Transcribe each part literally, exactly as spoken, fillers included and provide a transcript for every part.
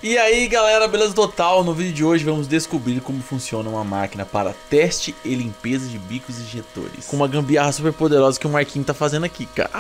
E aí galera, beleza total? No vídeo de hoje vamos descobrir como funciona uma máquina para teste e limpeza de bicos injetores, com uma gambiarra super poderosa que o Marquinhos tá fazendo aqui, cara.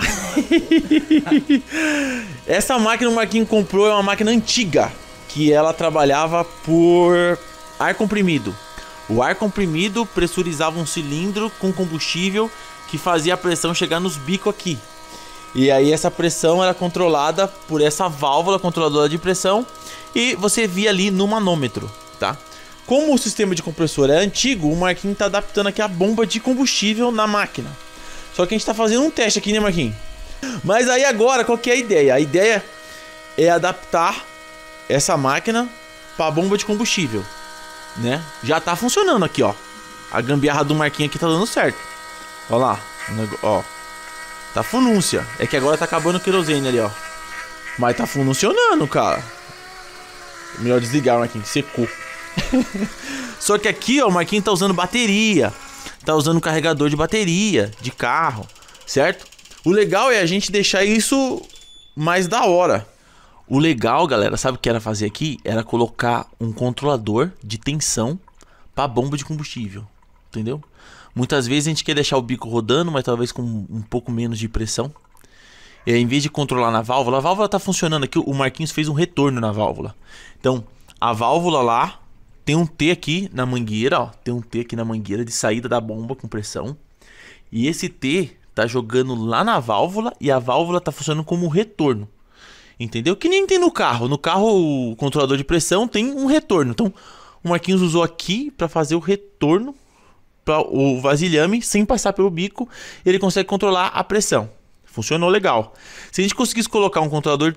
Essa máquina o Marquinhos comprou é uma máquina antiga, que ela trabalhava por ar comprimido. O ar comprimido pressurizava um cilindro com combustível que fazia a pressão chegar nos bicos aqui. E aí essa pressão era controlada por essa válvula controladora de pressão e você via ali no manômetro, tá? Como o sistema de compressor é antigo, o Marquinhos tá adaptando aqui a bomba de combustível na máquina. Só que a gente tá fazendo um teste aqui, né, Marquinhos? Mas aí agora, qual que é a ideia? A ideia é adaptar essa máquina para a bomba de combustível, né? Já tá funcionando aqui, ó. A gambiarra do Marquinhos aqui tá dando certo. Olha lá, ó. Tá funúncia. É que agora tá acabando o querosene ali, ó. Mas tá funcionando, cara. Melhor desligar, Marquinhos, que secou. Só que aqui, ó, o Marquinhos tá usando bateria. Tá usando carregador de bateria de carro, certo? O legal é a gente deixar isso mais da hora. O legal, galera, sabe o que era fazer aqui? Era colocar um controlador de tensão pra bomba de combustível, entendeu? Muitas vezes a gente quer deixar o bico rodando, mas talvez com um pouco menos de pressão. E aí, em vez de controlar na válvula, a válvula tá funcionando aqui, o Marquinhos fez um retorno na válvula. Então, a válvula lá tem um T aqui na mangueira, ó, tem um T aqui na mangueira de saída da bomba com pressão. E esse T tá jogando lá na válvula e a válvula tá funcionando como retorno. Entendeu? Que nem tem no carro. No carro, o controlador de pressão tem um retorno. Então, o Marquinhos usou aqui para fazer o retorno para o vasilhame sem passar pelo bico. Ele consegue controlar a pressão. Funcionou legal. Se a gente conseguisse colocar um controlador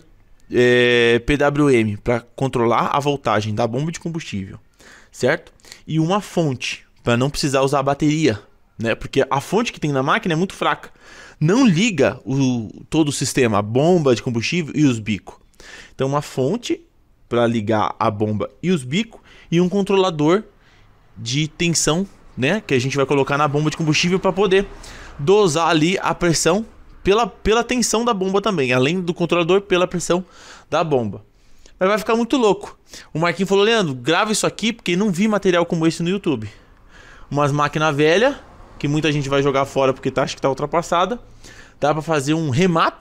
é, P W M para controlar a voltagem da bomba de combustível, certo? E uma fonte para não precisar usar a bateria, né? Porque a fonte que tem na máquina é muito fraca. Não liga o, todo o sistema, a bomba de combustível e os bicos. Então uma fonte para ligar a bomba e os bicos e um controlador de tensão, né, que a gente vai colocar na bomba de combustível para poder dosar ali a pressão pela, pela tensão da bomba também, além do controlador pela pressão da bomba. Mas vai ficar muito louco. O Marquinhos falou: Leandro, grava isso aqui porque não vi material como esse no YouTube. Umas máquinas velhas que muita gente vai jogar fora porque tá, acha que tá ultrapassada. Dá pra fazer um remate.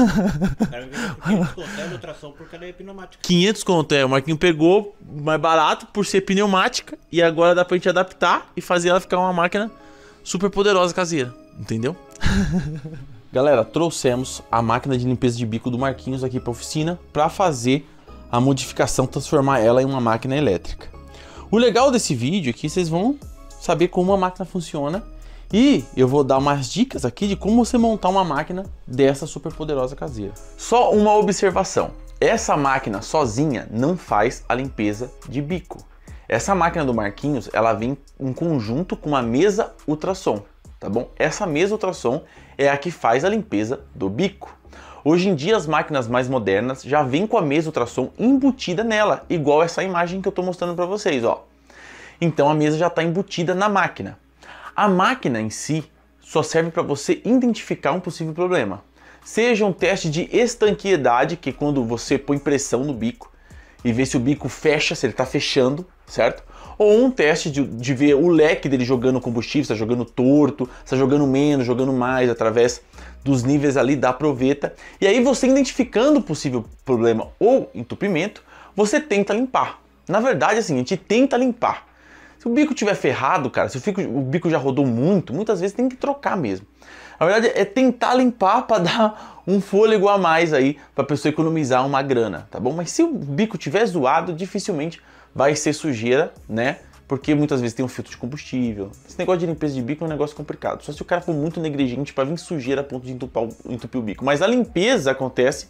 quinhentos conto é ultrassom por cadeia pneumática. quinhentos conto, é. O Marquinhos pegou mais barato por ser pneumática. E agora dá pra gente adaptar e fazer ela ficar uma máquina super poderosa caseira. Entendeu? Galera, trouxemos a máquina de limpeza de bico do Marquinhos aqui pra oficina pra fazer a modificação, transformar ela em uma máquina elétrica. O legal desse vídeo é que vocês vão saber como a máquina funciona. E eu vou dar umas dicas aqui de como você montar uma máquina dessa super poderosa caseira. Só uma observação. Essa máquina sozinha não faz a limpeza de bico. Essa máquina do Marquinhos, ela vem em conjunto com uma mesa ultrassom, tá bom? Essa mesa ultrassom é a que faz a limpeza do bico. Hoje em dia as máquinas mais modernas já vêm com a mesa ultrassom embutida nela, igual essa imagem que eu tô mostrando para vocês, ó. Então a mesa já está embutida na máquina. A máquina em si só serve para você identificar um possível problema. Seja um teste de estanqueidade, que é quando você põe pressão no bico e vê se o bico fecha, se ele está fechando, certo? Ou um teste de, de ver o leque dele jogando combustível, se está jogando torto, se está jogando menos, jogando mais, através dos níveis ali da proveta. E aí você identificando o possível problema ou entupimento, você tenta limpar. Na verdade, assim, a gente tenta limpar. Se o bico tiver ferrado, cara, se o bico, o bico já rodou muito, muitas vezes tem que trocar mesmo. Na verdade é tentar limpar para dar um fôlego a mais aí, para a pessoa economizar uma grana, tá bom? Mas se o bico tiver zoado, dificilmente vai ser sujeira, né? Porque muitas vezes tem um filtro de combustível. Esse negócio de limpeza de bico é um negócio complicado. Só se o cara for muito negligente para vir sujeira a ponto de entupar, entupir o bico. Mas a limpeza acontece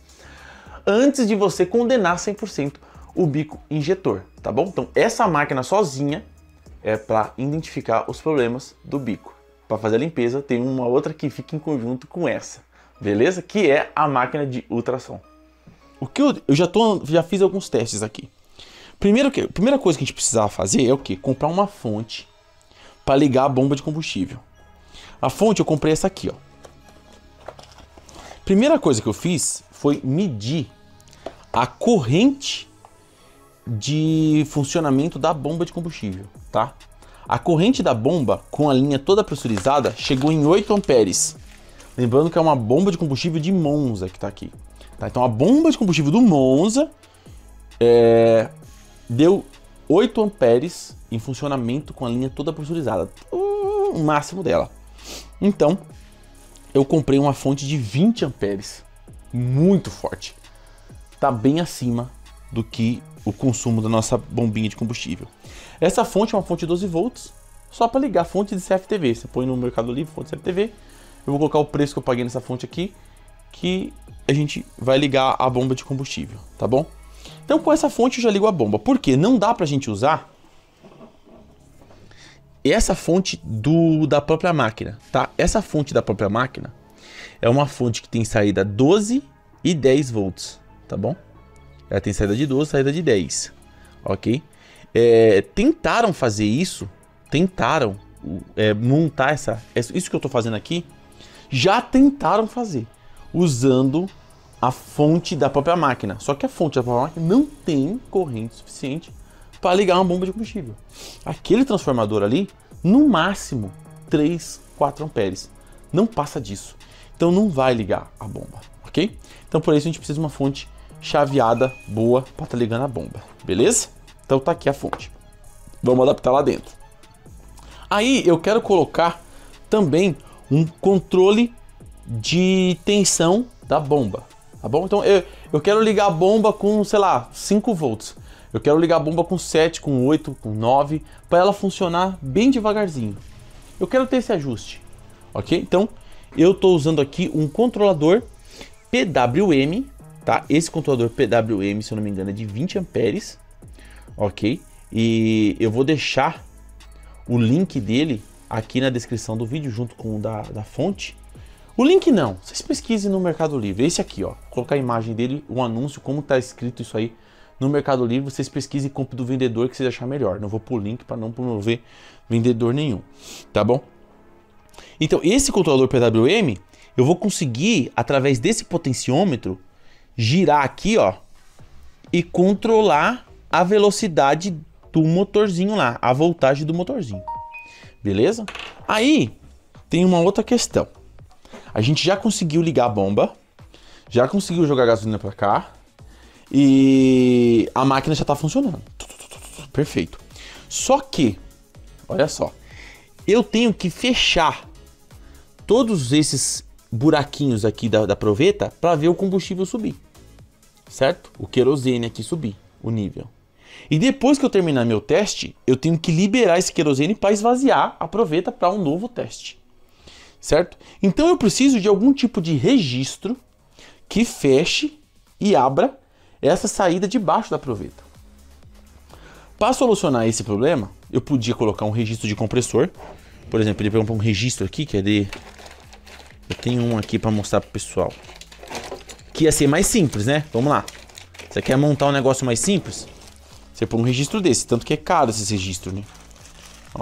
antes de você condenar cem por cento o bico injetor, tá bom? Então essa máquina sozinha é para identificar os problemas do bico. Para fazer a limpeza tem uma outra que fica em conjunto com essa, beleza? Que é a máquina de ultrassom. O que eu, eu já, tô, já fiz alguns testes aqui. Primeiro que, a primeira coisa que a gente precisava fazer é o que? Comprar uma fonte para ligar a bomba de combustível. A fonte eu comprei essa aqui, ó. Primeira coisa que eu fiz foi medir a corrente de funcionamento da bomba de combustível, tá? A corrente da bomba, com a linha toda pressurizada, chegou em oito amperes. Lembrando que é uma bomba de combustível de Monza que está aqui. Tá? Então a bomba de combustível do Monza é, deu oito amperes em funcionamento com a linha toda pressurizada. O máximo dela. Então, eu comprei uma fonte de vinte amperes. Muito forte. Tá bem acima do que o consumo da nossa bombinha de combustível. Essa fonte é uma fonte de doze volts, só para ligar a fonte de C F T V. Você põe no Mercado Livre, fonte de C F T V. Eu vou colocar o preço que eu paguei nessa fonte aqui, que a gente vai ligar a bomba de combustível, tá bom? Então com essa fonte eu já ligo a bomba. Por quê? Não dá pra gente usar essa fonte do, da própria máquina, tá? Essa fonte da própria máquina é uma fonte que tem saída doze e dez volts, tá bom? Ela tem saída de doze, saída de dez, ok? É, tentaram fazer isso, tentaram é, montar essa, isso que eu tô fazendo aqui, já tentaram fazer, usando a fonte da própria máquina. Só que a fonte da própria máquina não tem corrente suficiente para ligar uma bomba de combustível. Aquele transformador ali, no máximo três, quatro amperes. Não passa disso. Então não vai ligar a bomba, ok? Então por isso a gente precisa de uma fonte chaveada boa para estar tá ligando a bomba, beleza? Então tá aqui a fonte. Vamos adaptar lá dentro. Aí eu quero colocar também um controle de tensão da bomba, tá bom? Então eu, eu quero ligar a bomba com, sei lá, cinco volts. Eu quero ligar a bomba com sete, com oito, com nove, para ela funcionar bem devagarzinho. Eu quero ter esse ajuste, ok? Então eu estou usando aqui um controlador P W M, tá? Esse controlador P W M, se eu não me engano, é de vinte amperes, ok? E eu vou deixar o link dele aqui na descrição do vídeo, junto com o da, da fonte. O link não, vocês pesquisem no Mercado Livre, esse aqui, ó. Vou colocar a imagem dele, o anúncio, como tá escrito isso aí no Mercado Livre. Vocês pesquisem e comprem do vendedor que vocês acharem melhor. Não vou pôr o link para não promover vendedor nenhum, tá bom? Então, esse controlador P W M, eu vou conseguir, através desse potenciômetro, girar aqui, ó, e controlar a velocidade do motorzinho lá, a voltagem do motorzinho. Beleza? Aí, tem uma outra questão. A gente já conseguiu ligar a bomba, já conseguiu jogar gasolina para cá, e a máquina já está funcionando. Perfeito. Só que, olha só, eu tenho que fechar todos esses buraquinhos aqui da, da proveta para ver o combustível subir, certo? O querosene aqui subir, o nível. E depois que eu terminar meu teste, eu tenho que liberar esse querosene para esvaziar a proveta para um novo teste, certo? Então eu preciso de algum tipo de registro que feche e abra essa saída debaixo da proveta. Para solucionar esse problema, eu podia colocar um registro de compressor. Por exemplo, ele pegou um registro aqui, que é de... Eu tenho um aqui para mostrar pro pessoal. Que ia ser mais simples, né? Vamos lá. Você quer montar um negócio mais simples? Você põe um registro desse. Tanto que é caro esse registro, né? Ó.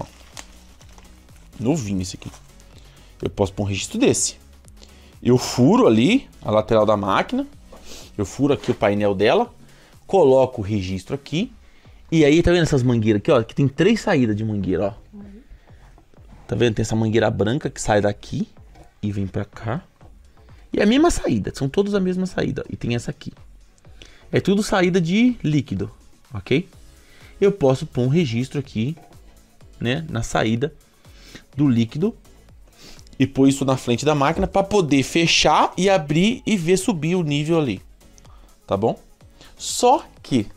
Novinho esse aqui. Eu posso pôr um registro desse. Eu furo ali a lateral da máquina. Eu furo aqui o painel dela. Coloco o registro aqui. E aí, tá vendo essas mangueiras aqui, ó? Que tem três saídas de mangueira, ó. Tá vendo? Tem essa mangueira branca que sai daqui e vem pra cá. E é a mesma saída. São todas a mesma saída. E tem essa aqui. É tudo saída de líquido, ok? Eu posso pôr um registro aqui, né? Na saída do líquido. E pôr isso na frente da máquina para poder fechar e abrir e ver subir o nível ali. Tá bom? Só que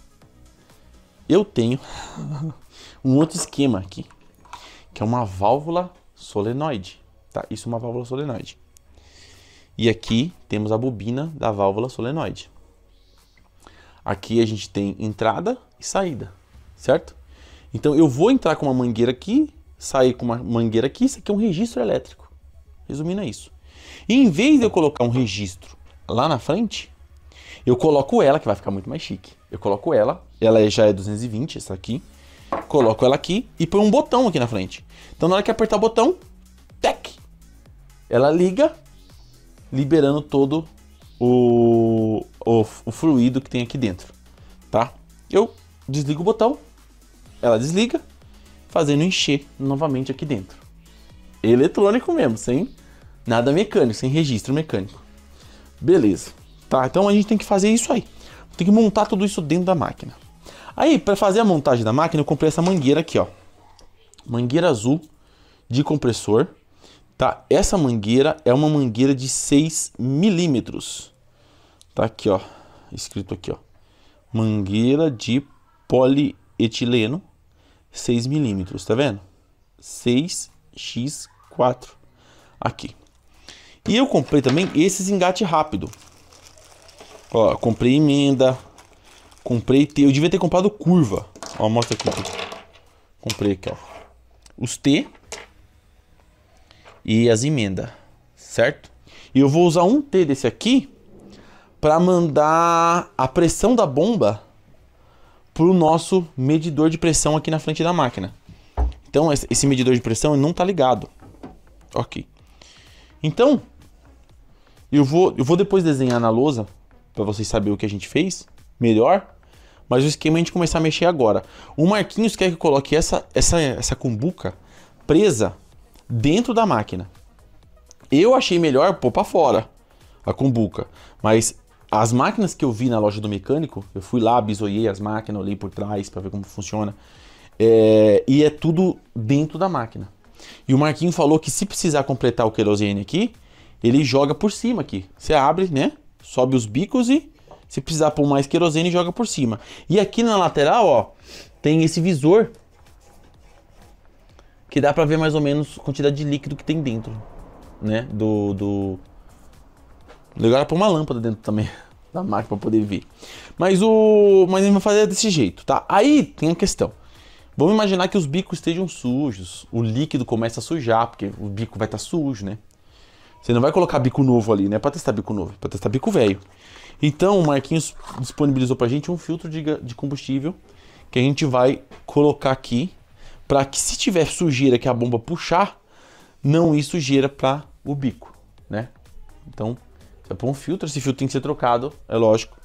eu tenho um outro esquema aqui, que é uma válvula solenoide, tá? Isso é uma válvula solenoide. E aqui temos a bobina da válvula solenoide. Aqui a gente tem entrada e saída, certo? Então eu vou entrar com uma mangueira aqui, sair com uma mangueira aqui. Isso aqui é um registro elétrico. Resumindo, é isso. E em vez de eu colocar um registro lá na frente, eu coloco ela, que vai ficar muito mais chique. Eu coloco ela, ela já é duzentos e vinte, essa aqui. Coloco ela aqui e põe um botão aqui na frente. Então na hora que apertar o botão, tec, ela liga, liberando todo o, o, o fluido que tem aqui dentro, tá? Eu desligo o botão, ela desliga, fazendo encher novamente aqui dentro. Eletrônico mesmo, sem nada mecânico, sem registro mecânico. Beleza. Tá, então a gente tem que fazer isso aí. Tem que montar tudo isso dentro da máquina. Aí, para fazer a montagem da máquina, eu comprei essa mangueira aqui, ó. Mangueira azul de compressor. Tá, essa mangueira é uma mangueira de seis milímetros. Tá aqui, ó. Escrito aqui, ó. Mangueira de polietileno seis milímetros, tá vendo? seis por quatro. Aqui. E eu comprei também esses engate rápido. Ó, comprei emenda. Comprei T. Eu devia ter comprado curva. Ó, mostra aqui. Comprei aqui, ó. Os T. E as emendas. Certo? E eu vou usar um T desse aqui para mandar a pressão da bomba pro nosso medidor de pressão aqui na frente da máquina. Então esse medidor de pressão não tá ligado. Ok. Então eu vou, eu vou depois desenhar na lousa para vocês saberem o que a gente fez melhor. Mas o esquema é a gente começar a mexer agora. O Marquinhos quer que eu coloque essa, essa, essa cumbuca presa dentro da máquina. Eu achei melhor pôr para fora a cumbuca. Mas as máquinas que eu vi na loja do mecânico, eu fui lá, bisoiei as máquinas, olhei por trás para ver como funciona. É, e é tudo dentro da máquina. E o Marquinho falou que se precisar completar o querosene aqui, ele joga por cima aqui. Você abre, né? Sobe os bicos e se precisar pôr mais querosene, joga por cima. E aqui na lateral, ó, tem esse visor que dá para ver mais ou menos a quantidade de líquido que tem dentro, né? Do... do... Legal é pôr uma lâmpada dentro também da máquina para poder ver. Mas o... Mas a gente vai fazer desse jeito, tá? Aí tem a questão. Vamos imaginar que os bicos estejam sujos. O líquido começa a sujar, porque o bico vai estar sujo, né? Você não vai colocar bico novo ali, né? Para testar bico novo, para testar bico velho. Então o Marquinhos disponibilizou pra gente um filtro de, de combustível que a gente vai colocar aqui para que se tiver sujeira que a bomba puxar, não ir sujeira para o bico, né? Então, você vai pôr um filtro, esse filtro tem que ser trocado, é lógico,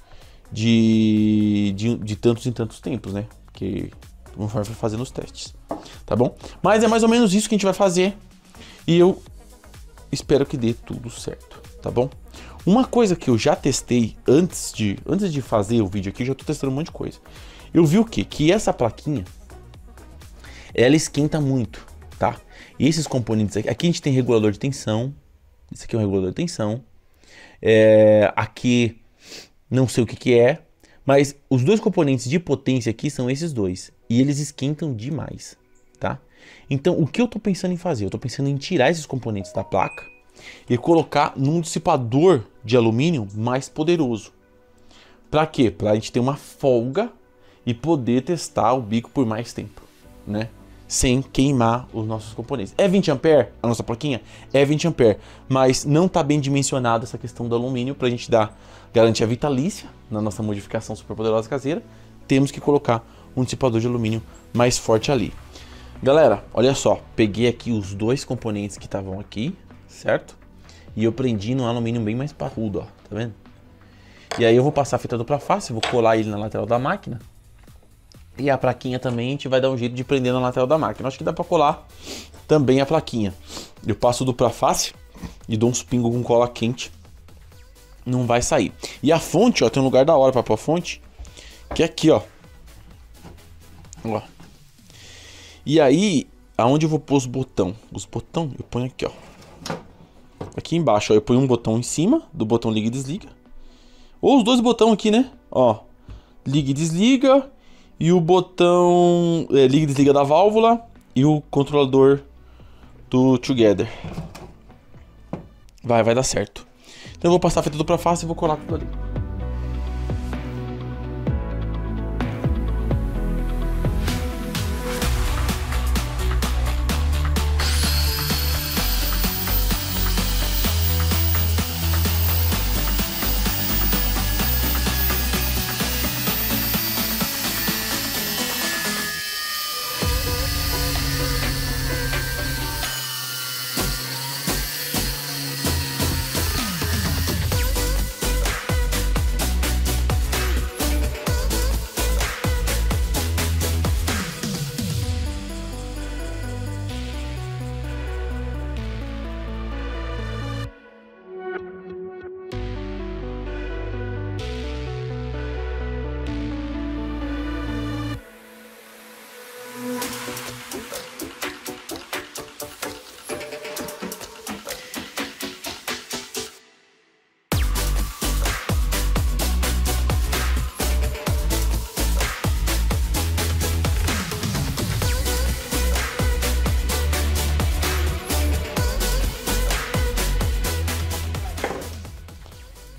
de, de, de tantos em tantos tempos, né? Porque conforme vai fazendo os testes, tá bom? Mas é mais ou menos isso que a gente vai fazer e eu espero que dê tudo certo, tá bom? Uma coisa que eu já testei antes de, antes de fazer o vídeo aqui, eu já tô testando um monte de coisa. Eu vi o quê? Que essa plaquinha, ela esquenta muito, tá? E esses componentes aqui, aqui a gente tem regulador de tensão, esse aqui é um regulador de tensão, é, aqui não sei o que que é, mas os dois componentes de potência aqui são esses dois, e eles esquentam demais, tá? Então o que eu tô pensando em fazer? Eu tô pensando em tirar esses componentes da placa e colocar num dissipador de alumínio mais poderoso. Para quê? Para a gente ter uma folga e poder testar o bico por mais tempo, né? Sem queimar os nossos componentes. É vinte amperes a nossa plaquinha? É vinte amperes, mas não está bem dimensionada essa questão do alumínio para a gente dar garantia vitalícia na nossa modificação super poderosa caseira. Temos que colocar um dissipador de alumínio mais forte ali. Galera, olha só, peguei aqui os dois componentes que estavam aqui, certo? E eu prendi no alumínio bem mais parrudo, ó, tá vendo? E aí eu vou passar a fita dupla face, vou colar ele na lateral da máquina. E a plaquinha também a gente vai dar um jeito de prender na lateral da máquina. Acho que dá pra colar também a plaquinha. Eu passo dupla face e dou uns pingos com cola quente. Não vai sair. E a fonte, ó, tem um lugar da hora pra pôr a fonte, que é aqui, ó. Ó. E aí, aonde eu vou pôr os botão? Os botão eu ponho aqui, ó. Aqui embaixo, ó, eu ponho um botão em cima do botão liga e desliga. Ou os dois botões aqui, né? Ó, liga e desliga. E o botão é, liga e desliga da válvula. E o controlador do Together. Vai, vai dar certo. Então eu vou passar a fita dupla face e vou colar tudo ali.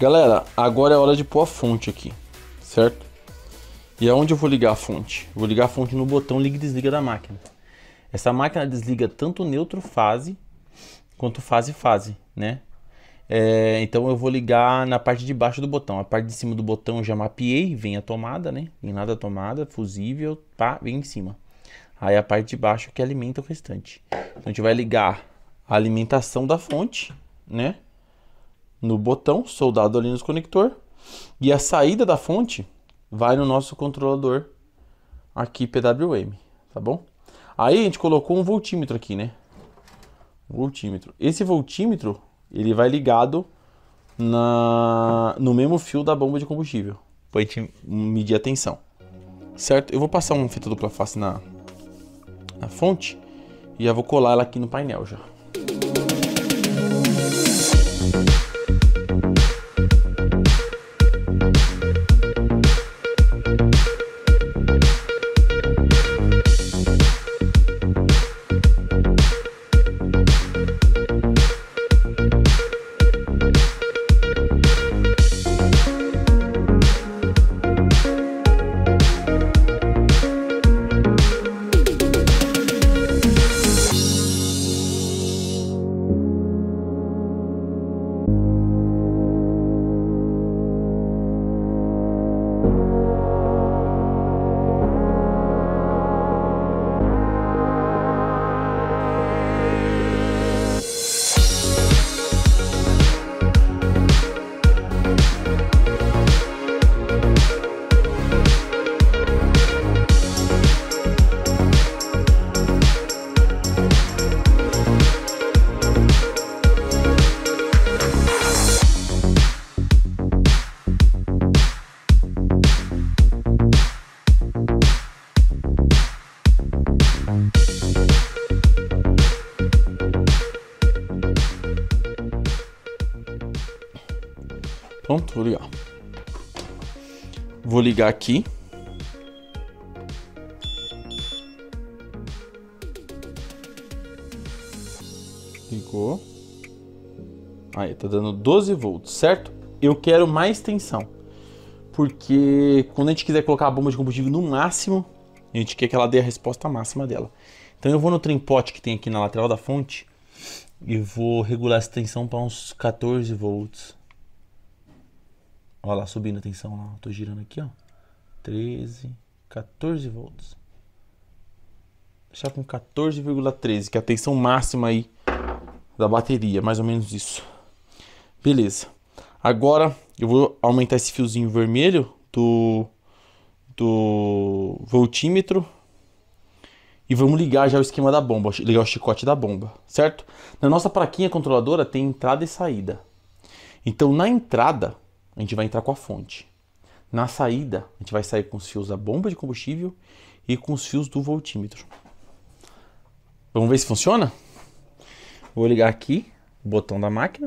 Galera, agora é hora de pôr a fonte aqui, certo? E aonde eu vou ligar a fonte? Vou ligar a fonte no botão liga e desliga da máquina. Essa máquina desliga tanto neutro fase quanto fase fase, né? É, então eu vou ligar na parte de baixo do botão. A parte de cima do botão eu já mapeei, vem a tomada, né? Vem lá da tomada, fusível, pá, vem em cima. Aí a parte de baixo que alimenta o restante. Então a gente vai ligar a alimentação da fonte, né? No botão, soldado ali nos conector. E a saída da fonte vai no nosso controlador aqui P W M, tá bom? Aí a gente colocou um voltímetro aqui, né? Voltímetro. Esse voltímetro, ele vai ligado na, no mesmo fio da bomba de combustível, pra gente medir a tensão, certo? Eu vou passar uma fita dupla face na, na fonte e já vou colar ela aqui no painel já. Pronto, vou ligar. Vou ligar aqui. Ligou. Aí, tá dando doze volts, certo? Eu quero mais tensão. Porque quando a gente quiser colocar a bomba de combustível no máximo, a gente quer que ela dê a resposta máxima dela. Então eu vou no trempote que tem aqui na lateral da fonte e vou regular essa tensão para uns quatorze volts. Olha lá, subindo a tensão lá. Tô girando aqui, ó. treze, quatorze volts. Deixar com quatorze vírgula treze, que é a tensão máxima aí da bateria, mais ou menos isso. Beleza. Agora eu vou aumentar esse fiozinho vermelho do, do voltímetro e vamos ligar já o esquema da bomba, ligar o chicote da bomba, certo? Na nossa plaquinha controladora tem entrada e saída. Então na entrada a gente vai entrar com a fonte. Na saída a gente vai sair com os fios da bomba de combustível e com os fios do voltímetro. Vamos ver se funciona? Vou ligar aqui o botão da máquina.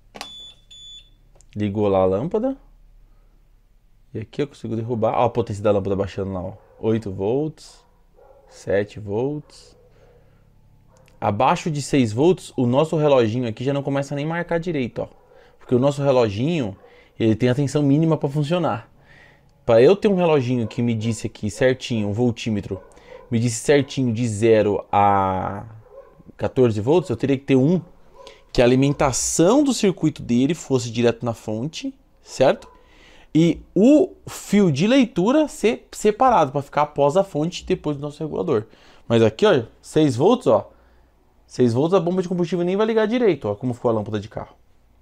Ligou lá a lâmpada. E aqui eu consigo derrubar. Ó, a potência da lâmpada baixando lá, ó. oito volts, sete volts. Abaixo de seis volts, o nosso reloginho aqui já não começa nem a marcar direito, ó. Porque o nosso reloginho, ele tem a tensão mínima para funcionar. Para eu ter um reloginho que me disse aqui certinho, um voltímetro, me disse certinho de zero a quatorze volts, eu teria que ter um que a alimentação do circuito dele fosse direto na fonte, certo? E o fio de leitura ser separado para ficar após a fonte depois do nosso regulador. Mas aqui, ó, seis volts, ó. seis volts a bomba de combustível nem vai ligar direito, ó, como ficou a lâmpada de carro.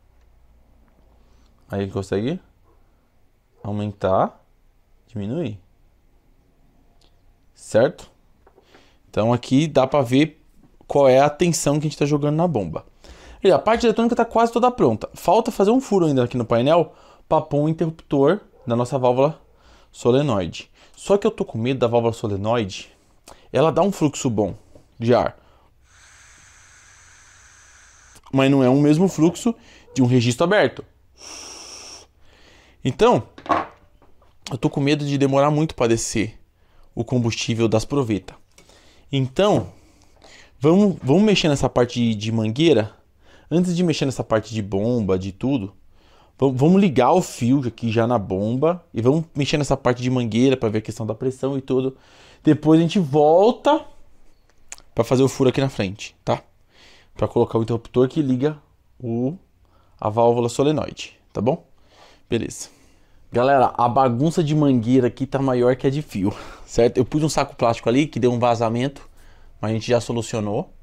Aí consegue aumentar, diminuir. Certo? Então aqui dá para ver qual é a tensão que a gente está jogando na bomba. E a parte eletrônica está quase toda pronta. Falta fazer um furo ainda aqui no painel para pôr um interruptor da nossa válvula solenoide. Só que eu tô com medo da válvula solenoide. Ela dá um fluxo bom de ar, mas não é o mesmo fluxo de um registro aberto. Então, eu tô com medo de demorar muito para descer o combustível das provetas. Então, vamos, vamos mexer nessa parte de, de mangueira. Antes de mexer nessa parte de bomba, de tudo, Vamos ligar o fio aqui já na bomba e vamos mexer nessa parte de mangueira para ver a questão da pressão e tudo. Depois a gente volta para fazer o furo aqui na frente, tá? Para colocar o interruptor que liga o, a válvula solenoide, tá bom? Beleza. Galera, a bagunça de mangueira aqui tá maior que a de fio, certo? Eu pus um saco plástico ali que deu um vazamento, mas a gente já solucionou.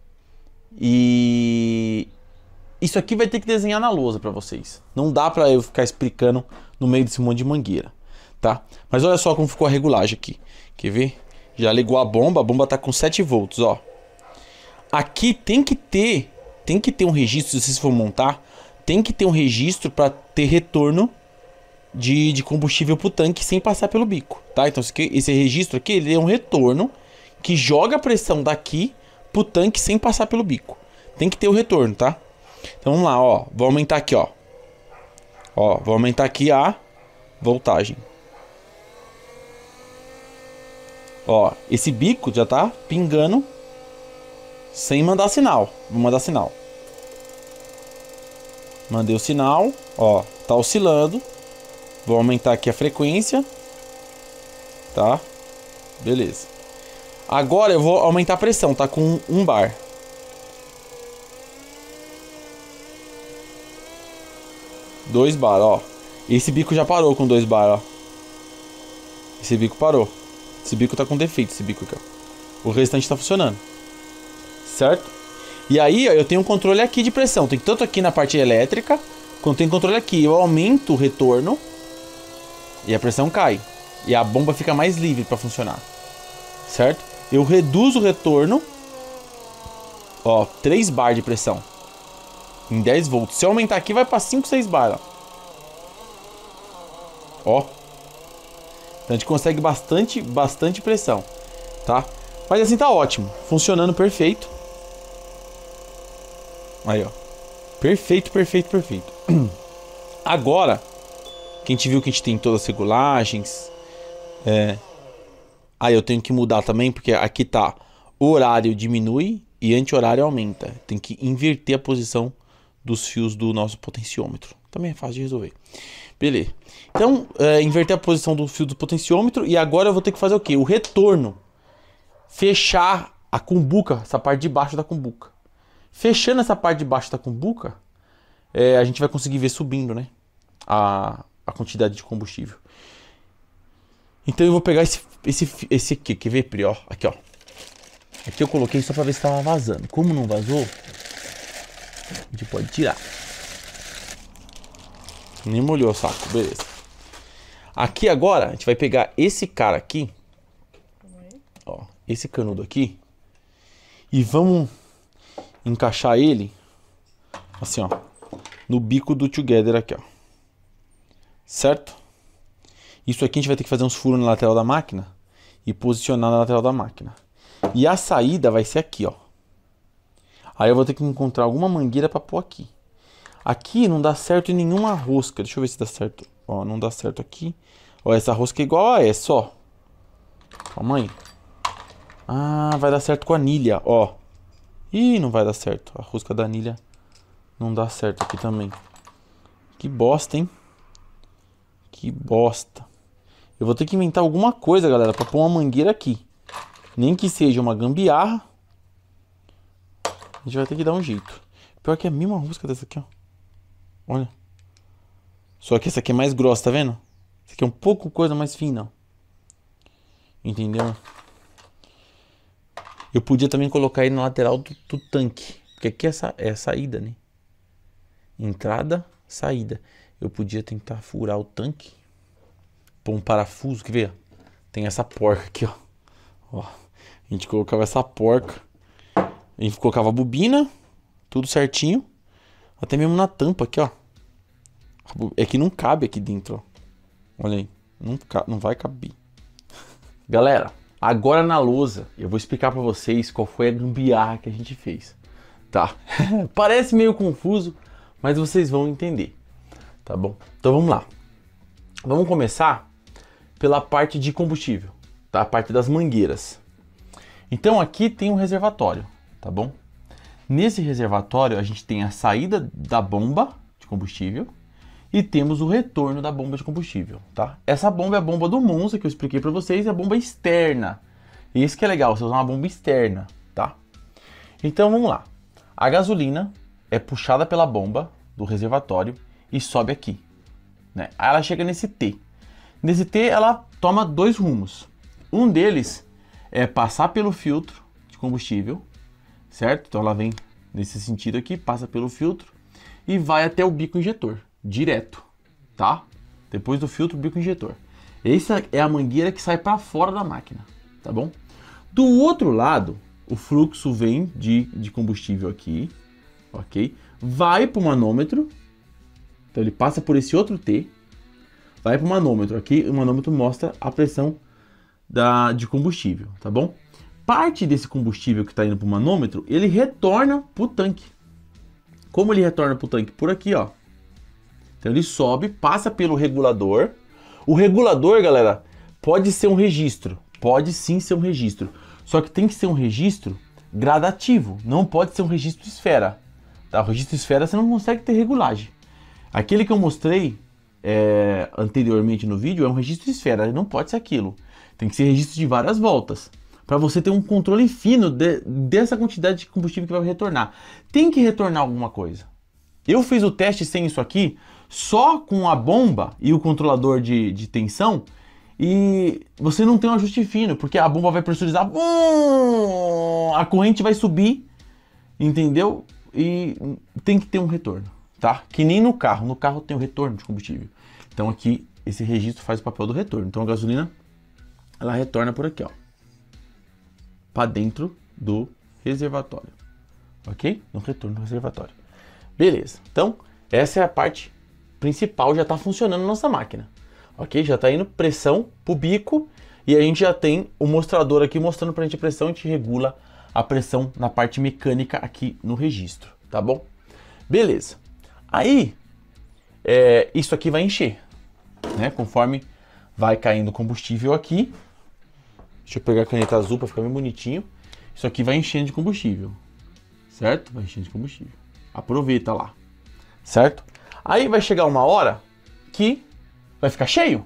E isso aqui vai ter que desenhar na lousa para vocês. Não dá para eu ficar explicando no meio desse monte de mangueira, tá? Mas olha só como ficou a regulagem aqui. Quer ver? Já ligou a bomba, a bomba tá com sete volts, ó. Aqui tem que ter, tem que ter um registro, se vocês for montar, tem que ter um registro para ter retorno de, de combustível pro tanque sem passar pelo bico, tá? Então esse registro aqui, ele é um retorno que joga a pressão daqui pro tanque sem passar pelo bico. Tem que ter o retorno, tá? Então vamos lá, ó. Vou aumentar aqui, ó. Ó, vou aumentar aqui a voltagem. Ó, esse bico já tá pingando sem mandar sinal. Vou mandar sinal. Mandei o sinal, ó, tá oscilando. Vou aumentar aqui a frequência. Tá? Beleza. Agora eu vou aumentar a pressão, tá com um bar. Dois bar, ó. Esse bico já parou com dois bar, ó. Esse bico parou. Esse bico tá com defeito, esse bico aqui, ó. O restante tá funcionando. Certo? E aí, ó, eu tenho um controle aqui de pressão. Tem tanto aqui na parte elétrica, quanto tem controle aqui. Eu aumento o retorno e a pressão cai. E a bomba fica mais livre para funcionar. Certo? Eu reduzo o retorno. Ó, três bar de pressão. Em dez volts. Se eu aumentar aqui, vai para cinco, seis bar, ó. Ó. Então a gente consegue bastante, bastante pressão, tá? Mas assim tá ótimo. Funcionando perfeito. Aí, ó. Perfeito, perfeito, perfeito. Agora, que a gente viu que a gente tem todas as regulagens. É... Aí eu tenho que mudar também, porque aqui tá horário diminui e anti-horário aumenta. Tem que inverter a posição dos fios do nosso potenciômetro. Também é fácil de resolver. Beleza. Então, é, inverter a posição do fio do potenciômetro. E agora eu vou ter que fazer o quê? O retorno. Fechar a cumbuca, essa parte de baixo da cumbuca. Fechando essa parte de baixo da cumbuca, é, a gente vai conseguir ver subindo, né? A, a quantidade de combustível. Então eu vou pegar esse, esse, esse aqui. Quer ver, Pri? Ó, aqui, ó. Aqui eu coloquei só pra ver se tava vazando. Como não vazou, a gente pode tirar. Nem molhou o saco, beleza. Aqui agora, a gente vai pegar esse cara aqui. Ó, esse canudo aqui. E vamos encaixar ele, assim, ó, no bico do together aqui, ó. Certo? Isso aqui a gente vai ter que fazer uns furos na lateral da máquina e posicionar na lateral da máquina. E a saída vai ser aqui, ó. Aí eu vou ter que encontrar alguma mangueira para pôr aqui. Aqui não dá certo em nenhuma rosca. Deixa eu ver se dá certo. Ó, não dá certo aqui. Ó, essa rosca é igual a essa, ó. Calma aí. Ah, vai dar certo com a anilha, ó. Ih, não vai dar certo. A rosca da anilha não dá certo aqui também. Que bosta, hein? Que bosta. Eu vou ter que inventar alguma coisa, galera, pra pôr uma mangueira aqui. Nem que seja uma gambiarra. A gente vai ter que dar um jeito. Pior que é a mesma rosca dessa aqui, ó. Olha. Só que essa aqui é mais grossa, tá vendo? Essa aqui é um pouco coisa mais fina, ó. Entendeu? Eu podia também colocar aí na lateral do, do tanque. Porque aqui é, sa é a saída, né? Entrada, saída. Eu podia tentar furar o tanque. Pôr um parafuso, quer ver? Tem essa porca aqui, ó. Ó. A gente colocava essa porca. A gente colocava a bobina. Tudo certinho. Até mesmo na tampa aqui, ó. É que não cabe aqui dentro, ó. Olha aí. Não, não vai caber. Galera, agora na lousa eu vou explicar pra vocês qual foi a gambiarra que a gente fez. Tá? Parece meio confuso, mas vocês vão entender. Tá bom? Então vamos lá. Vamos começar pela parte de combustível. Tá? A parte das mangueiras. Então aqui tem um reservatório. Tá bom? Nesse reservatório a gente tem a saída da bomba de combustível e temos o retorno da bomba de combustível, tá? Essa bomba é a bomba do Monza, que eu expliquei para vocês, é a bomba externa. Isso que é legal, você usar uma bomba externa, tá? Então vamos lá. A gasolina é puxada pela bomba do reservatório e sobe aqui, né? Aí ela chega nesse T. Nesse T ela toma dois rumos. Um deles é passar pelo filtro de combustível, certo? Então ela vem nesse sentido aqui, passa pelo filtro e vai até o bico injetor, direto, tá? Depois do filtro, o bico injetor. Essa é a mangueira que sai para fora da máquina, tá bom? Do outro lado, o fluxo vem de, de combustível aqui, ok? Vai para o manômetro, então ele passa por esse outro T, vai para o manômetro. Aqui o manômetro mostra a pressão da, de combustível, tá bom? Parte desse combustível que está indo para o manômetro, ele retorna para o tanque. Como ele retorna para o tanque? Por aqui, ó. Então ele sobe, passa pelo regulador. O regulador, galera, pode ser um registro. Pode sim ser um registro. Só que tem que ser um registro gradativo. Não pode ser um registro esfera. Tá? O registro esfera você não consegue ter regulagem. Aquele que eu mostrei é, anteriormente no vídeo é um registro esfera. Não pode ser aquilo. Tem que ser registro de várias voltas. Para você ter um controle fino de, dessa quantidade de combustível que vai retornar. Tem que retornar alguma coisa. Eu fiz o teste sem isso aqui, só com a bomba e o controlador de, de tensão, e você não tem um ajuste fino, porque a bomba vai pressurizar, bum, a corrente vai subir, entendeu? E tem que ter um retorno, tá? Que nem no carro, no carro tem o retorno de combustível. Então aqui, esse registro faz o papel do retorno. Então a gasolina, ela retorna por aqui, ó, para dentro do reservatório, ok? No retorno do reservatório. Beleza, então essa é a parte principal, já está funcionando a nossa máquina, ok? Já está indo pressão para o bico e a gente já tem o mostrador aqui mostrando para a gente a pressão. A gente regula a pressão na parte mecânica aqui no registro, tá bom? Beleza, aí é, isso aqui vai encher, né? Conforme vai caindo combustível aqui. Deixa eu pegar a caneta azul para ficar bem bonitinho. Isso aqui vai enchendo de combustível, certo? Vai enchendo de combustível. Aproveita lá, certo? Aí vai chegar uma hora que vai ficar cheio.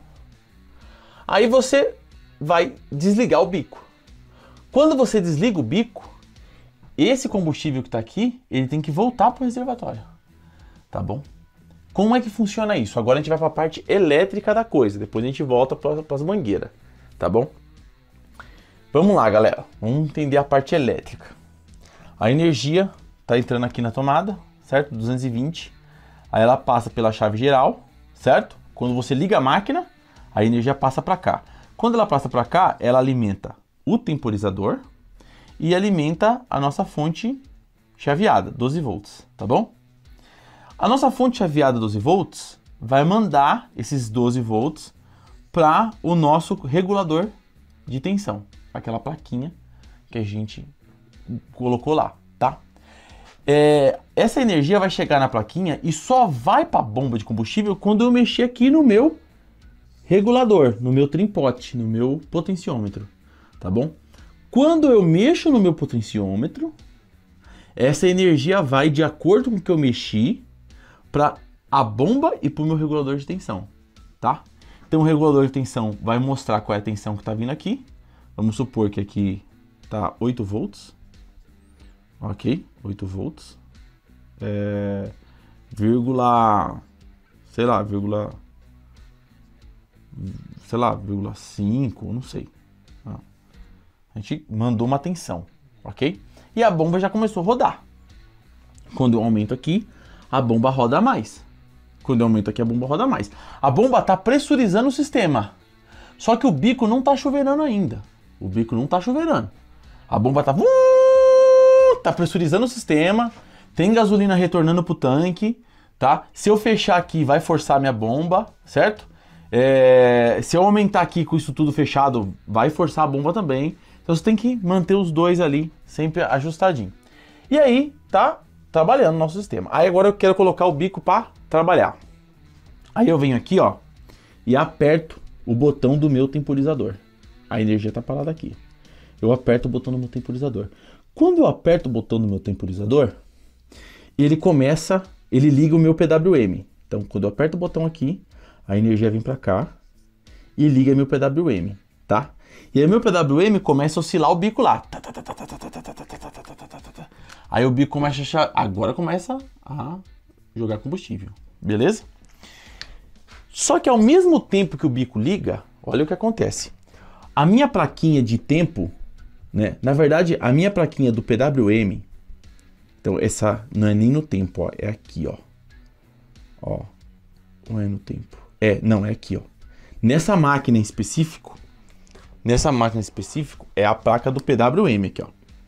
Aí você vai desligar o bico. Quando você desliga o bico, esse combustível que está aqui, ele tem que voltar para o reservatório, tá bom? Como é que funciona isso? Agora a gente vai para a parte elétrica da coisa. Depois a gente volta para as mangueiras, tá bom? Vamos lá, galera. Vamos entender a parte elétrica. A energia tá entrando aqui na tomada, certo? duzentos e vinte. Aí ela passa pela chave geral, certo? Quando você liga a máquina, a energia passa para cá. Quando ela passa para cá, ela alimenta o temporizador e alimenta a nossa fonte chaveada, doze volts, tá bom? A nossa fonte chaveada doze volts vai mandar esses doze volts para o nosso regulador de tensão, aquela plaquinha que a gente colocou lá, tá? É, essa energia vai chegar na plaquinha e só vai para a bomba de combustível quando eu mexer aqui no meu regulador, no meu trimpote, no meu potenciômetro, tá bom? Quando eu mexo no meu potenciômetro, essa energia vai de acordo com o que eu mexi para a bomba e para o meu regulador de tensão, tá? Então o regulador de tensão vai mostrar qual é a tensão que está vindo aqui. Vamos supor que aqui tá oito volts, ok? oito volts, é, vírgula, sei lá, vírgula, sei lá, vírgula cinco, não sei. A gente mandou uma tensão, ok? E a bomba já começou a rodar. Quando eu aumento aqui, a bomba roda mais. Quando eu aumento aqui, a bomba roda mais. A bomba está pressurizando o sistema. Só que o bico não está chuveirando ainda. O bico não está chuveirando. A bomba está tá pressurizando o sistema. Tem gasolina retornando para o tanque, tá? Se eu fechar aqui, vai forçar minha bomba, certo? É, se eu aumentar aqui com isso tudo fechado, vai forçar a bomba também. Então você tem que manter os dois ali sempre ajustadinho. E aí tá trabalhando o nosso sistema. Aí agora eu quero colocar o bico para trabalhar. Aí eu venho aqui, ó, e aperto o botão do meu temporizador. A energia tá parada aqui. Eu aperto o botão do meu temporizador. Quando eu aperto o botão do meu temporizador, ele começa, ele liga o meu P W M, Então, quando eu aperto o botão aqui, a energia vem para cá e liga meu P W M, tá? E aí meu P W M começa a oscilar o bico lá. Aí o bico começa a... Agora começa a jogar combustível, beleza? Só que ao mesmo tempo que o bico liga, olha o que acontece. A minha plaquinha de tempo, né? Na verdade, a minha plaquinha do P W M, então essa não é nem no tempo, ó, é aqui, ó. Ó, não é no tempo. É, não, é aqui, ó. Nessa máquina em específico, nessa máquina em específico, é a placa do P W M aqui, ó.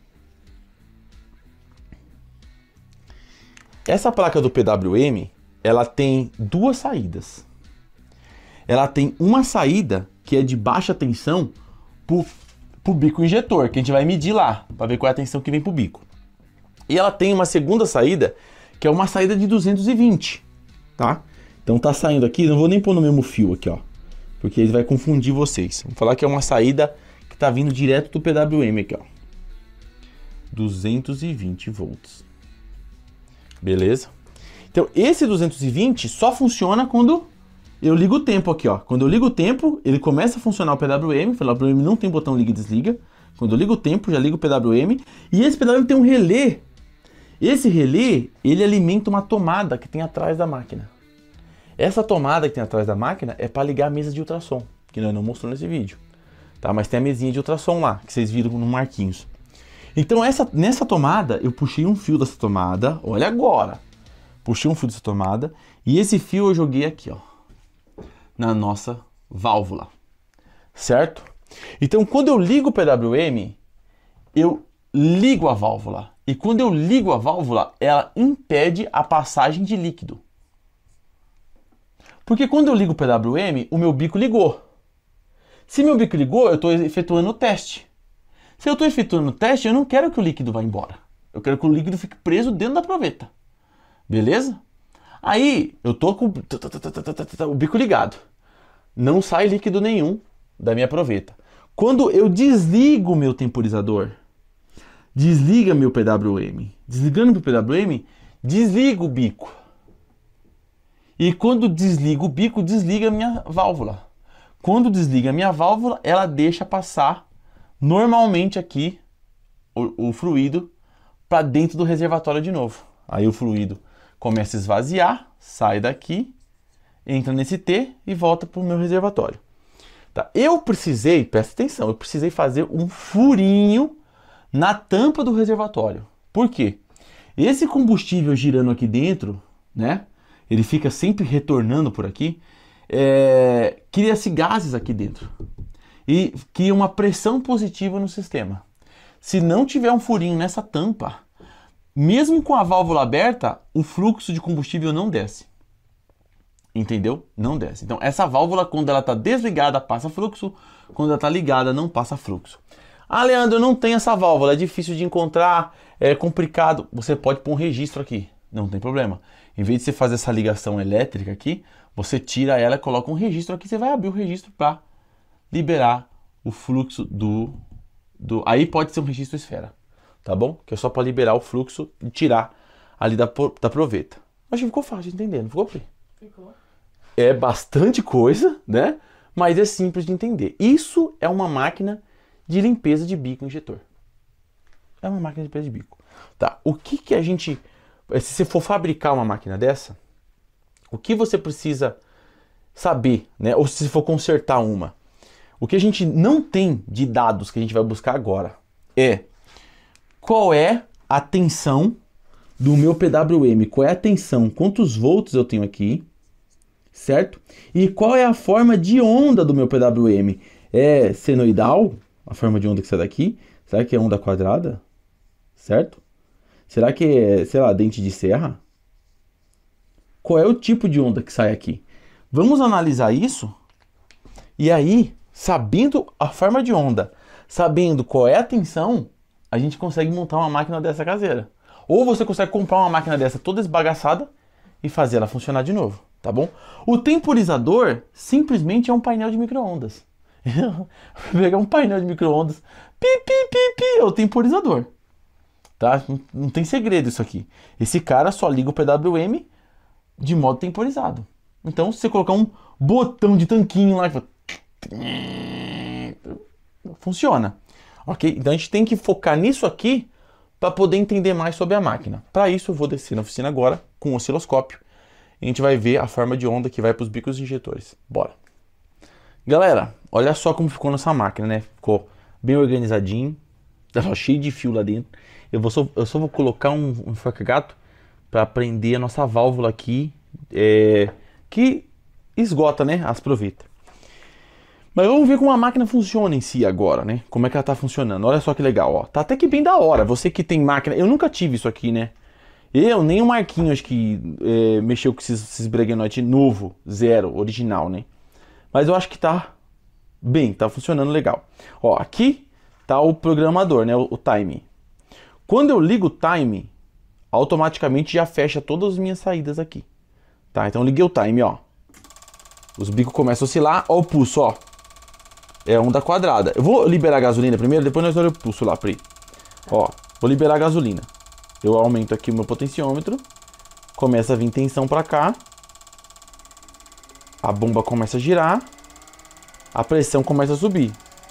Essa placa do P W M, ela tem duas saídas. Ela tem uma saída que é de baixa tensão pro, pro bico injetor, que a gente vai medir lá, para ver qual é a tensão que vem pro bico. E ela tem uma segunda saída, que é uma saída de duzentos e vinte, tá? Então tá saindo aqui, não vou nem pôr no mesmo fio aqui, ó, porque ele vai confundir vocês. Vou falar que é uma saída que tá vindo direto do P W M aqui, ó. duzentos e vinte volts. Beleza? Então esse duzentos e vinte só funciona quando eu ligo o tempo aqui, ó. Quando eu ligo o tempo, ele começa a funcionar o P W M. O P W M não tem botão liga e desliga. Quando eu ligo o tempo, já ligo o P W M. E esse P W M tem um relé. Esse relé, ele alimenta uma tomada que tem atrás da máquina. Essa tomada que tem atrás da máquina é para ligar a mesa de ultrassom, que nós não mostrou nesse vídeo, tá? Mas tem a mesinha de ultrassom lá, que vocês viram no marquinhos. Então essa, nessa tomada, eu puxei um fio dessa tomada, olha agora. Puxei um fio dessa tomada e esse fio eu joguei aqui, ó, na nossa válvula, certo? Então quando eu ligo o P W M, eu ligo a válvula. E quando eu ligo a válvula, ela impede a passagem de líquido. Porque quando eu ligo o P W M, o meu bico ligou. Se meu bico ligou, eu estou efetuando o teste. Se eu estou efetuando o teste, eu não quero que o líquido vá embora. Eu quero que o líquido fique preso dentro da proveta. Beleza? Aí, eu tô com o bico ligado. Não sai líquido nenhum da minha proveta. Quando eu desligo o meu temporizador, desliga meu P W M. Desligando meu P W M, desliga o bico. E quando desliga o bico, desliga a minha válvula. Quando desliga a minha válvula, ela deixa passar normalmente aqui o, o fluido para dentro do reservatório de novo. Aí o fluido começa a esvaziar, sai daqui, entra nesse T e volta para o meu reservatório. Tá? Eu precisei, presta atenção, eu precisei fazer um furinho na tampa do reservatório. Por quê? Esse combustível girando aqui dentro, né? Ele fica sempre retornando por aqui, é, cria-se gases aqui dentro e cria uma pressão positiva no sistema. Se não tiver um furinho nessa tampa, mesmo com a válvula aberta, o fluxo de combustível não desce. Entendeu? Não desce. Então essa válvula, quando ela está desligada, passa fluxo, quando ela está ligada, não passa fluxo. Ah, Leandro, eu não tenho essa válvula, é difícil de encontrar, é complicado. Você pode pôr um registro aqui, não tem problema. Em vez de você fazer essa ligação elétrica aqui, você tira ela e coloca um registro aqui, você vai abrir o registro para liberar o fluxo do, do... Aí pode ser um registro esfera, tá bom? Que é só para liberar o fluxo e tirar ali da, da proveta. Acho que ficou fácil de entender, não ficou, Pri? Ficou. É bastante coisa, né? Mas é simples de entender. Isso é uma máquina de limpeza de bico injetor. É uma máquina de limpeza de bico. Tá, o que que a gente... Se você for fabricar uma máquina dessa, o que você precisa saber, né? Ou se for consertar uma, o que a gente não tem de dados que a gente vai buscar agora é qual é a tensão do meu P W M, qual é a tensão, quantos volts eu tenho aqui, certo? E qual é a forma de onda do meu P W M? É senoidal, a forma de onda que sai daqui? Será que é onda quadrada? Certo? Será que é, sei lá, dente de serra? Qual é o tipo de onda que sai aqui? Vamos analisar isso e aí, sabendo a forma de onda, sabendo qual é a tensão, a gente consegue montar uma máquina dessa caseira. Ou você consegue comprar uma máquina dessa toda esbagaçada e fazer ela funcionar de novo, tá bom? O temporizador simplesmente é um painel de micro-ondas. Pegar um painel de micro-ondas, pi, pi, pi, pi, é o temporizador. Tá? Não, não tem segredo isso aqui. Esse cara só liga o P W M, de modo temporizado. Então, se você colocar um botão de tanquinho lá, funciona. Ok? Então a gente tem que focar nisso aqui para poder entender mais sobre a máquina. Para isso, eu vou descer na oficina agora com o osciloscópio. E a gente vai ver a forma de onda que vai para os bicos injetores. Bora! Galera, olha só como ficou nossa máquina, né? Ficou bem organizadinho. Tá cheio de fio lá dentro. Eu, vou só, eu só vou colocar um, um enforca-gato para prender a nossa válvula aqui. É, que esgota, né? As proveita. Mas vamos ver como a máquina funciona em si agora, né? Como é que ela tá funcionando. Olha só que legal, ó. Tá até que bem da hora. Você que tem máquina... Eu nunca tive isso aqui, né? Eu, nem o Marquinhos, acho que é, mexeu com esses, esses breguenote novo, zero, original, né? Mas eu acho que tá bem, tá funcionando legal. Ó, aqui tá o programador, né? O, o time. Quando eu ligo o time, automaticamente já fecha todas as minhas saídas aqui. Tá? Então liguei o time, ó. Os bicos começam a oscilar. Ó o pulso, ó. É onda quadrada. Eu vou liberar a gasolina primeiro, depois nós olhamos o pulso lá, Pri. Ó, vou liberar a gasolina. Eu aumento aqui o meu potenciômetro. Começa a vir tensão pra cá. A bomba começa a girar. A pressão começa a subir.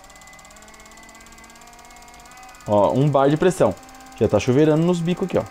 Ó, um bar de pressão. Já tá chuveirando nos bicos aqui, ó.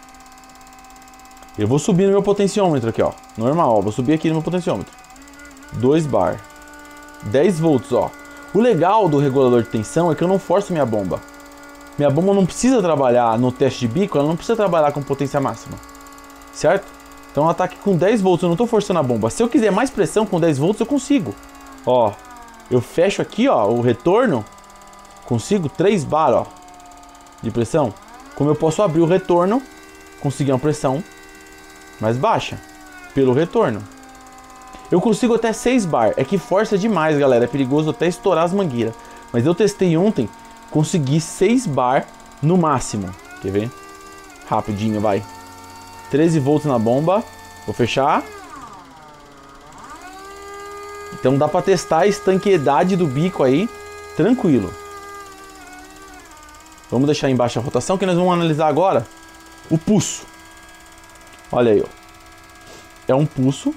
Eu vou subir no meu potenciômetro aqui, ó. Normal, ó. Vou subir aqui no meu potenciômetro. dois bar. dez volts, ó. O legal do regulador de tensão é que eu não forço minha bomba. Minha bomba não precisa trabalhar no teste de bico, ela não precisa trabalhar com potência máxima. Certo? Então ela tá aqui com dez volts, eu não tô forçando a bomba. Se eu quiser mais pressão com dez volts, eu consigo. Ó, eu fecho aqui, ó, o retorno. Consigo três bar, ó, de pressão. Como eu posso abrir o retorno, conseguir uma pressão mais baixa pelo retorno. Eu consigo até seis bar. É que força demais, galera. É perigoso até estourar as mangueiras. Mas eu testei ontem, consegui seis bar no máximo. Quer ver? Rapidinho, vai. treze volts na bomba. Vou fechar. Então dá pra testar a estanqueidade do bico aí. Tranquilo. Vamos deixar em baixa rotação que nós vamos analisar agora o pulso. Olha aí, ó. É um pulso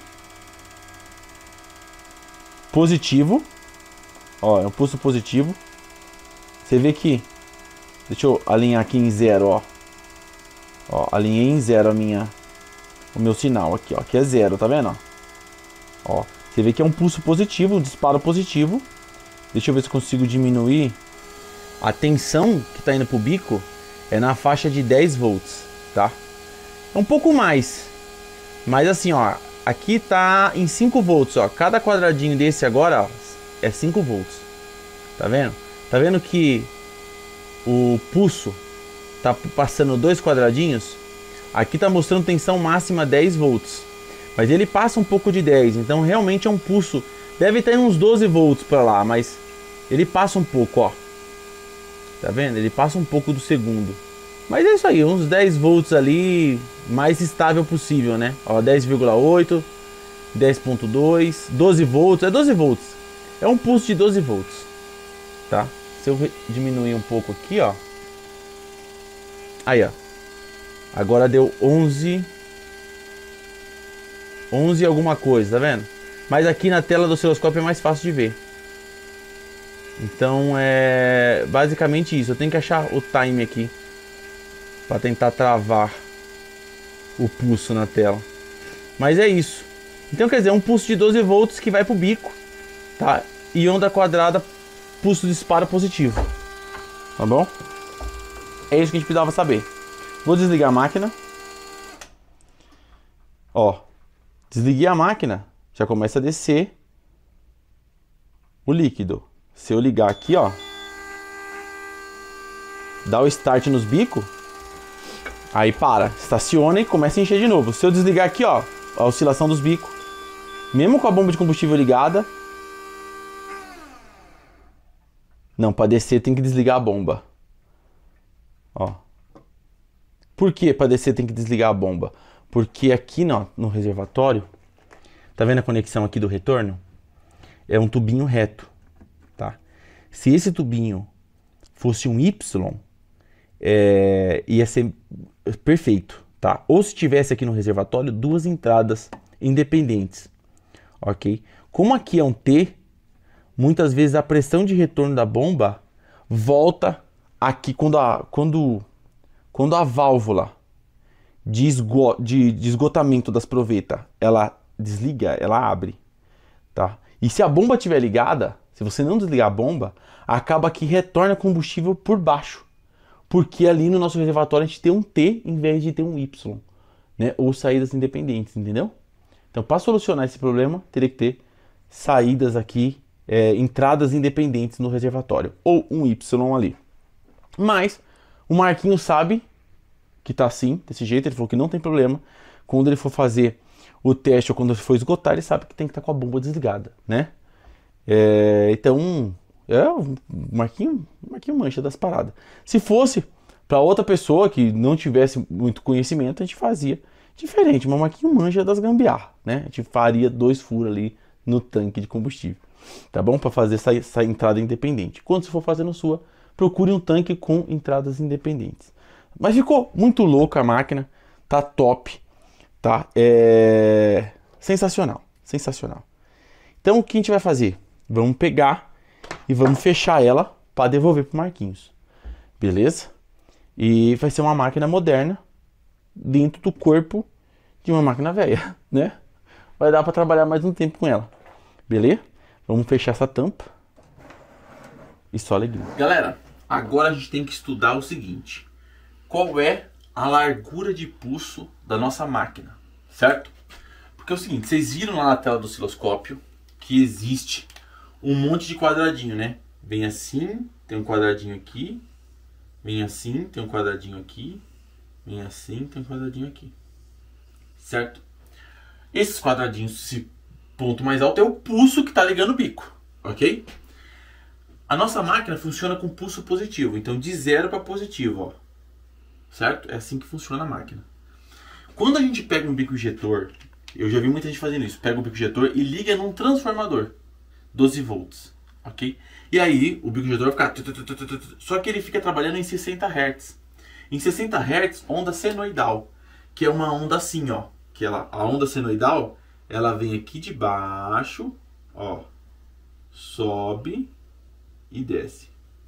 positivo. Ó, é um pulso positivo. Você vê que... Deixa eu alinhar aqui em zero, ó. Ó, alinhei em zero a minha... O meu sinal aqui, ó. Aqui é zero, tá vendo? Ó, você vê que é um pulso positivo, um disparo positivo. Deixa eu ver se consigo diminuir. A tensão que tá indo pro bico é na faixa de dez volts, tá? É um pouco mais. Mas assim, ó, aqui tá em cinco volts, ó. Cada quadradinho desse agora, ó, é cinco volts. Tá vendo? Tá vendo que o pulso tá passando dois quadradinhos? Aqui tá mostrando tensão máxima dez volts. Mas ele passa um pouco de dez, então realmente é um pulso. Deve ter uns doze volts pra lá, mas ele passa um pouco, ó. Tá vendo? Ele passa um pouco do segundo. Mas é isso aí, uns dez volts ali, mais estável possível, né? Ó, dez vírgula oito, dez ponto dois, doze volts, é doze volts. É um pulso de doze volts, tá? Se eu diminuir um pouco aqui, ó. Aí, ó. Agora deu onze. onze alguma coisa, tá vendo? Mas aqui na tela do osciloscópio é mais fácil de ver. Então é basicamente isso. Eu tenho que achar o time aqui para tentar travar o pulso na tela. Mas é isso. Então quer dizer, um pulso de doze volts que vai pro bico, tá? E onda quadrada, pulso de disparo positivo. Tá bom? É isso que a gente precisava saber. Vou desligar a máquina. Ó, desliguei a máquina, já começa a descer o líquido. Se eu ligar aqui, ó, dá o start nos bicos, aí para, estaciona e começa a encher de novo. Se eu desligar aqui, ó, a oscilação dos bicos, mesmo com a bomba de combustível ligada, não, para descer tem que desligar a bomba. Ó. Por que para descer tem que desligar a bomba? Porque aqui no, no reservatório, tá vendo a conexão aqui do retorno? É um tubinho reto, tá? Se esse tubinho fosse um Y, é, ia ser perfeito, tá? Ou se tivesse aqui no reservatório duas entradas independentes, ok? Como aqui é um T, muitas vezes a pressão de retorno da bomba volta aqui quando a, quando, quando a válvula de, esgo, de, de esgotamento das provetas ela desliga, ela abre, tá? E se a bomba estiver ligada, se você não desligar a bomba, acaba que retorna combustível por baixo, porque ali no nosso reservatório a gente tem um T em vez de ter um Y, né? Ou saídas independentes, entendeu? Então, para solucionar esse problema, teria que ter saídas aqui, é, entradas independentes no reservatório, ou um Y ali. Mas o Marquinhos sabe que tá assim, desse jeito, ele falou que não tem problema. Quando ele for fazer o teste ou quando ele for esgotar, ele sabe que tem que estar com a bomba desligada, né? É, então, é, o Marquinhos, o Marquinhos mancha das paradas. Se fosse para outra pessoa que não tivesse muito conhecimento, a gente fazia diferente, mas o Marquinhos manja das gambiarras, né? A gente faria dois furos ali no tanque de combustível, tá bom? Para fazer essa, essa entrada independente. Quando você for fazer no sua, procure um tanque com entradas independentes. Mas ficou muito louca a máquina, tá top, tá? É sensacional, sensacional. Então o que a gente vai fazer? Vamos pegar e vamos fechar ela para devolver pro Marquinhos, beleza? E vai ser uma máquina moderna dentro do corpo de uma máquina velha, né? Vai dar para trabalhar mais um tempo com ela, beleza? Vamos fechar essa tampa e só alegria. Galera, agora a gente tem que estudar o seguinte: qual é a largura de pulso da nossa máquina, certo? Porque é o seguinte, vocês viram lá na tela do osciloscópio que existe um monte de quadradinho, né? Vem assim, tem um quadradinho aqui, vem assim, tem um quadradinho aqui, vem assim, tem um quadradinho aqui, certo? Esses quadradinhos, esse ponto mais alto é o pulso que está ligando o bico, ok? A nossa máquina funciona com pulso positivo, então de zero para positivo, ó, certo? É assim que funciona a máquina. Quando a gente pega um bico injetor, eu já vi muita gente fazendo isso, pega o bico injetor e liga num transformador, doze volts, ok? E aí o bico injetor vai ficar... Só que ele fica trabalhando em sessenta hertz. Em sessenta hertz, onda senoidal, que é uma onda assim, ó. Que ela, a onda senoidal, ela vem aqui de baixo, ó, sobe e desce.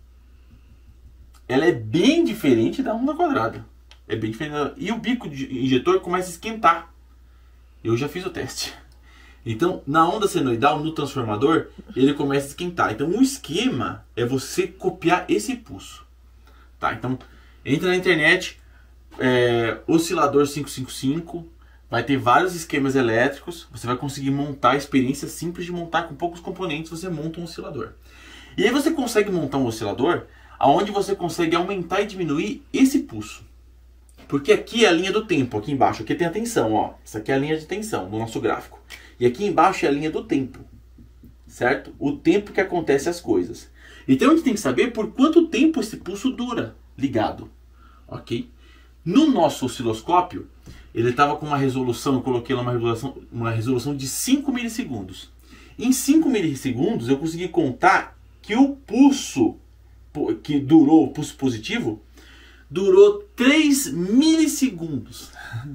Ela é bem diferente da onda quadrada. É bem diferente. Da... E o bico de injetor começa a esquentar. Eu já fiz o teste. Então, na onda senoidal, no transformador, ele começa a esquentar. Então, o esquema é você copiar esse pulso. Tá? Então, entra na internet, é, oscilador quinhentos e cinquenta e cinco, vai ter vários esquemas elétricos, você vai conseguir montar a experiência simples de montar com poucos componentes, você monta um oscilador. E aí você consegue montar um oscilador onde você consegue aumentar e diminuir esse pulso. Porque aqui é a linha do tempo, aqui embaixo, aqui tem a tensão, ó. Isso aqui é a linha de tensão no nosso gráfico. E aqui embaixo é a linha do tempo, certo? O tempo que acontece as coisas. Então a gente tem que saber por quanto tempo esse pulso dura ligado, ok? No nosso osciloscópio, ele estava com uma resolução, eu coloquei lá uma resolução, uma resolução de cinco milissegundos. Em cinco milissegundos eu consegui contar que o pulso que durou, o pulso positivo, durou três milissegundos.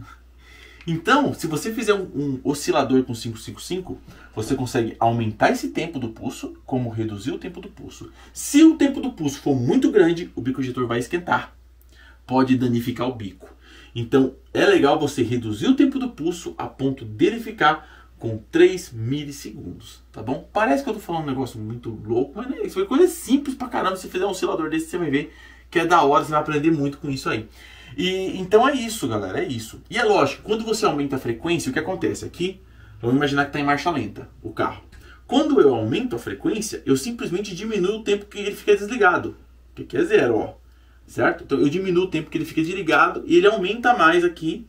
Então, se você fizer um, um oscilador com quinhentos e cinquenta e cinco, você consegue aumentar esse tempo do pulso, como reduzir o tempo do pulso. Se o tempo do pulso for muito grande, o bico injetor vai esquentar. Pode danificar o bico. Então, é legal você reduzir o tempo do pulso a ponto dele ficar com três milissegundos, tá bom? Parece que eu tô falando um negócio muito louco, mas não é isso. Foi coisa simples pra caramba. Se fizer um oscilador desse, você vai ver que é da hora, você vai aprender muito com isso aí. E então é isso, galera, é isso. E é lógico, quando você aumenta a frequência, o que acontece? Aqui, vamos imaginar que está em marcha lenta, o carro. Quando eu aumento a frequência, eu simplesmente diminuo o tempo que ele fica desligado, que aqui é zero, ó. Certo? Então eu diminuo o tempo que ele fica desligado e ele aumenta mais aqui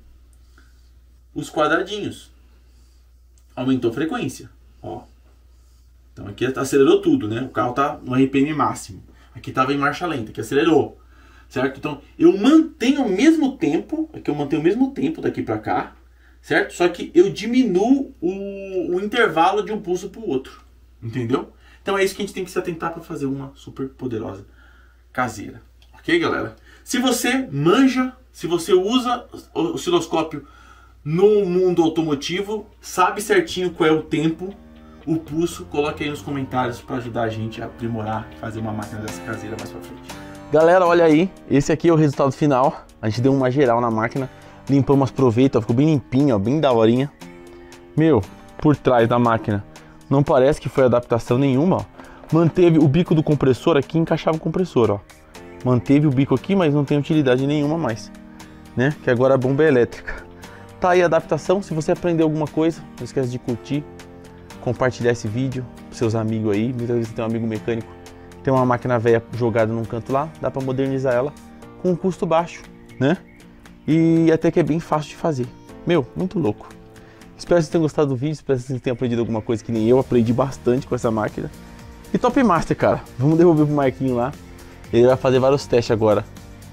os quadradinhos. Aumentou a frequência, ó. Então aqui acelerou tudo, né? O carro está no R P M máximo. Aqui estava em marcha lenta, que acelerou. Certo? Então, eu mantenho o mesmo tempo, aqui eu mantenho o mesmo tempo daqui para cá, certo? Só que eu diminuo o, o intervalo de um pulso para o outro, entendeu? Então é isso que a gente tem que se atentar para fazer uma super poderosa caseira. Ok, galera? Se você manja, se você usa o osciloscópio no mundo automotivo, sabe certinho qual é o tempo, o pulso, coloque aí nos comentários para ajudar a gente a aprimorar, fazer uma máquina dessa caseira mais pra frente. Galera, olha aí, esse aqui é o resultado final. A gente deu uma geral na máquina, limpamos as proveitas, ficou bem limpinho, ó, bem daorinha. Meu, por trás da máquina não parece que foi adaptação nenhuma, ó. Manteve o bico do compressor aqui, encaixava o compressor, ó. Manteve o bico aqui, mas não tem utilidade nenhuma mais, né? Que agora a bomba é elétrica. Tá aí a adaptação. Se você aprendeu alguma coisa, não esquece de curtir, compartilhar esse vídeo com seus amigos aí. Muitas vezes você tem um amigo mecânico, tem uma máquina velha jogada num canto lá, dá para modernizar ela com um custo baixo, né? E até que é bem fácil de fazer. Meu, muito louco. Espero que vocês tenham gostado do vídeo, espero que vocês tenham aprendido alguma coisa que nem eu, aprendi bastante com essa máquina. E Top Master, cara, vamos devolver pro Marquinho lá, ele vai fazer vários testes agora.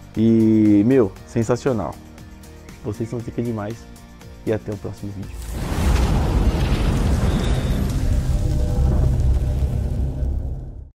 E, meu, sensacional. Vocês são zica demais e até o próximo vídeo.